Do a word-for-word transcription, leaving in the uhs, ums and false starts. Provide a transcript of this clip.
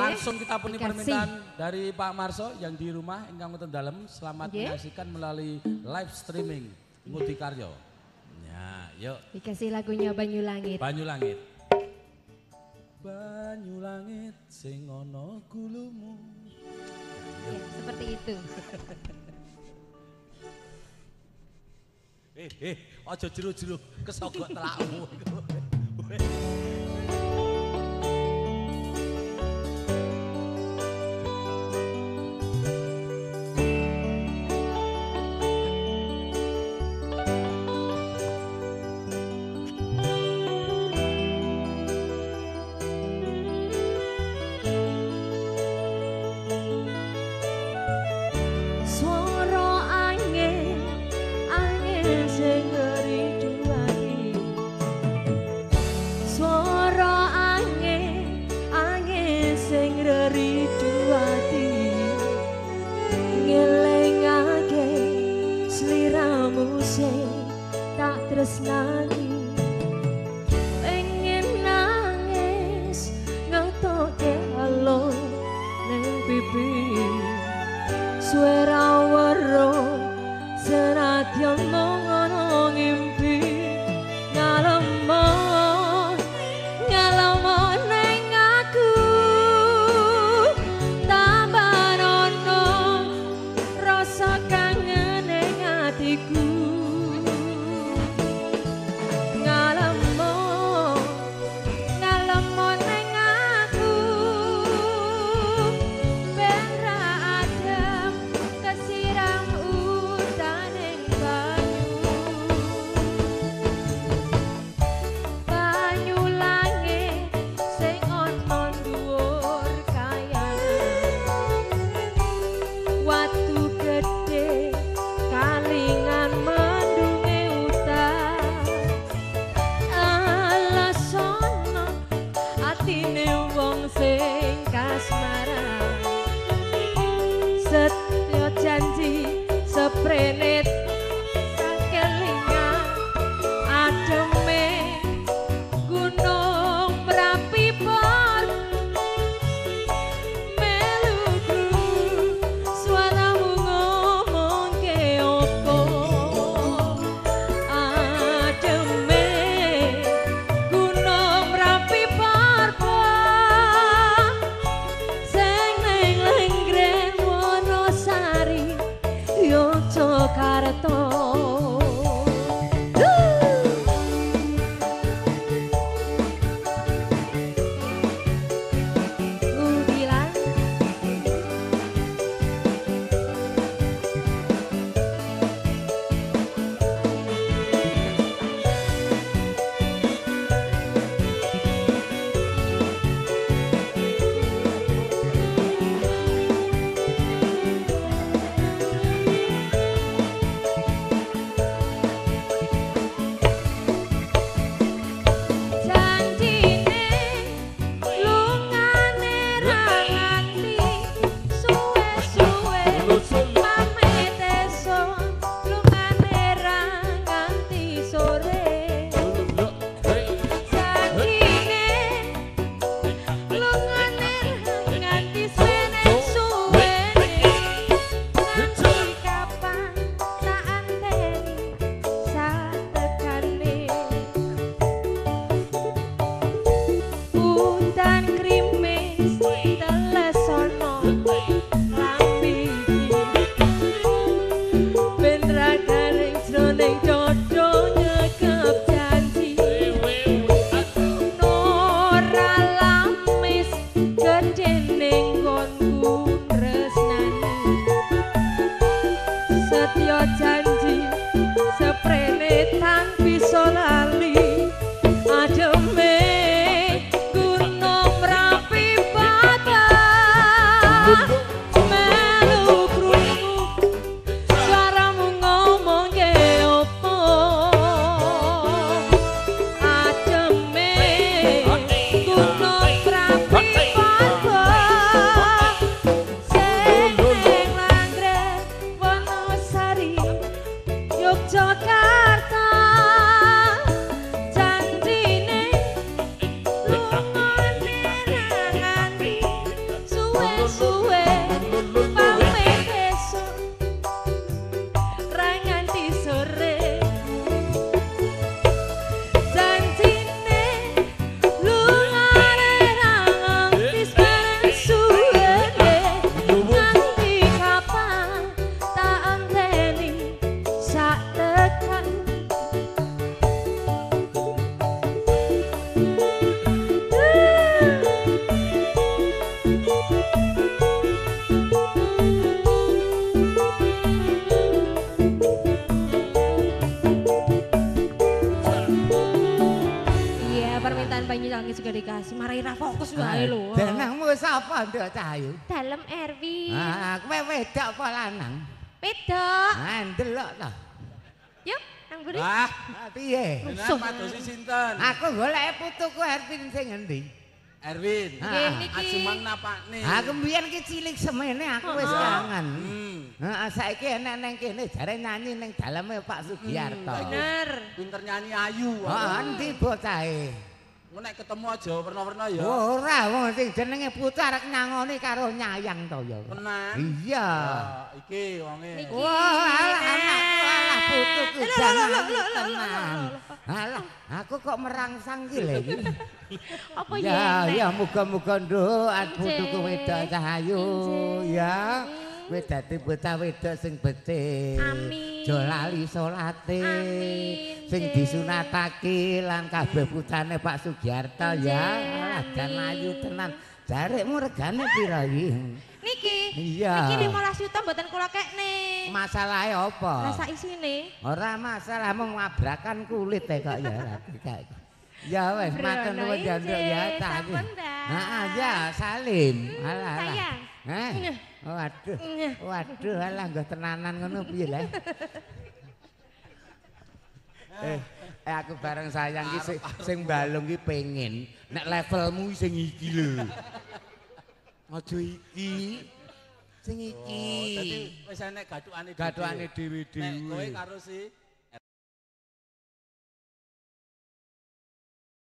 Langsung kita penuhi permintaan dari Pak Marso yang di rumah ingkang wonten dalem selamat Nggih. menyaksikan melalui live streaming Ngudi Karyo. Ya, yuk. Dikasih lagunya Banyu Langit. Banyu Langit. Banyu langit sing ana gulumu. Ya, seperti itu. Eh, eh, aja jero-jero kesogok telakmu. Tak tresnani pengen nangis ngetoke halo neng pipi suara waro senadyan ngono ngimpi ngalemo ngalemo neng aku tambah ono rasa kangen neng atiku. langit juga dikasih. Marai ra fokus wae lho. Jenengmu sapa, Nduk Cahayu? Dalem Erwin. Ah, kowe wedok apa lanang? Wedok. Ah, ndelok ta. Yuk, nang buri. Wah, Ah, piye? jenengan madosi sinten? Aku golek putuku Erwin sing endi? Erwin. Ah, niki. Ajemang napakne. Aku mbiyen ki cilik semene aku wis Heeh. kangen. Hmm. Heeh, saiki enek nang kene jare nyanyi ning daleme Pak Sugiarto. Bener. Pinter nyanyi ayu. Heeh, endi bocahe? Engko nek ketemu aja werna-werna ya. Ora, wong sing jenenge putu arek nyangoni karo nyayang to ya. Tenan. Iya. Ya, iki wonge. Niki. Wah, alah anakku alah putuku Lho, lho, jangan lho, lho, lho, tenan. lho, lho. Alah, aku kok merangsang ki lho iki. Apa Ya, ya? ya muga-muga nduk putuku Injih. wedok Cahayu Injih. ya. Kowe dadi bocah wedok sing becik. Amin. Jo lali salate. Amin, Sing Injih. disunatake lan kabeh putrane Pak Sugiarto ya. Injih, Alah, jan amin. ayu tenan. Jarekmu regane pira iki? Niki. Iya. Niki lima belas juta mboten kula kekne. Masalahe apa? Rasa isine. Ora masalah mung ngabrakan kulit e kok ya lagi kayak. Ya wis matur nuwun ya Nduk ya tak. Sampun, Mbak. Heeh ya salim. Alah. alah. Sayang. Heh. Nyeh. Waduh. Nyeh. Waduh alah nggo tenanan ngono piye le. Eh, eh aku bareng sayang ki sing, sing balung ki pengen nek levelmu sing iki lho. Aja iki. Sing iki. Oh, dadi wis enek gathukane Gathukane dhewe-dhewe. Nek kowe karo si